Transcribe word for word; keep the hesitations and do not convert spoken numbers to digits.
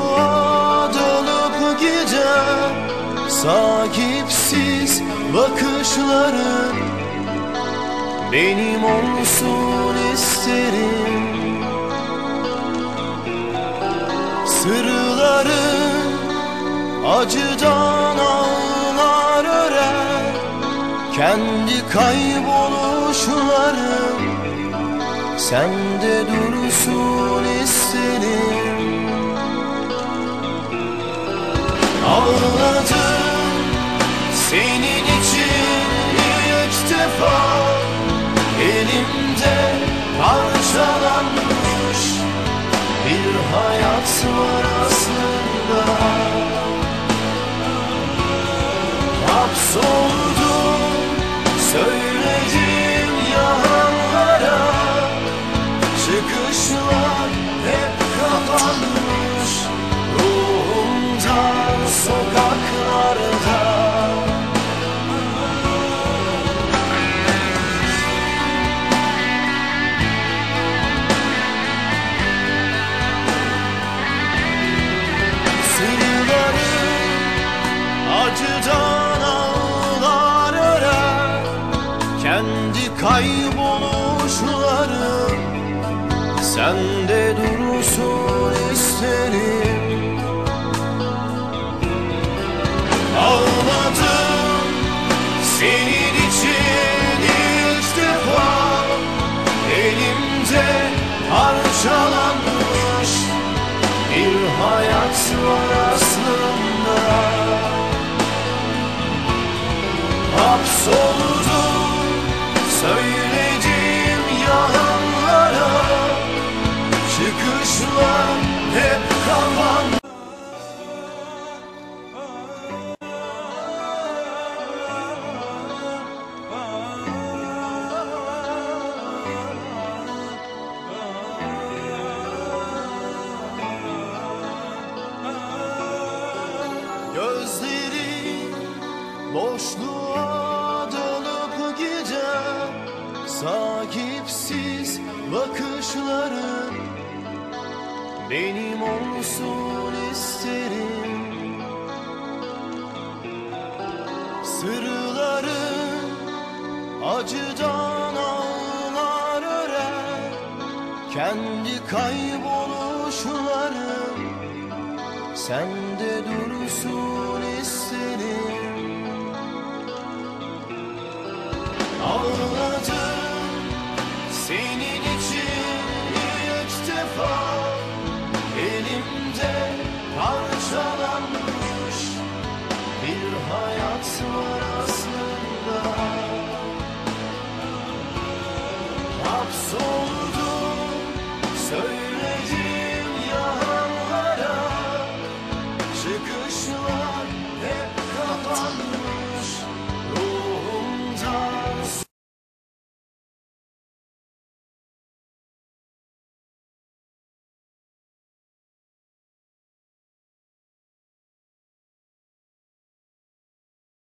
boşluğa dalıp giden sahipsiz bakışların benim olsun isterim. Sırların acıdan ağlar örer, kendi kayboluşlarım sende dursun isterim. Ağladım senin için ilk defa, elimde parçalanmış bir hayat var aslında. Hapsoldum söyledim yalanlara, çıkışlar hep kapanmış ruhumdan sokaklarda. Acıdan ağlar örer, kendi kayboluşlarım sende dursun isterim. Ağladım senin için ilk defa, elimde parçalanmış bir hayat var aslında. Hapsoldum söyledim yalanlara, çıkışlar hep kapandı. Gözlerim boşluğa dalıp giden sahipsiz bakışların benim olsun isterim. Sırların acıdan ağlar örer, kendi kayboluşlarım sende dursun isterim.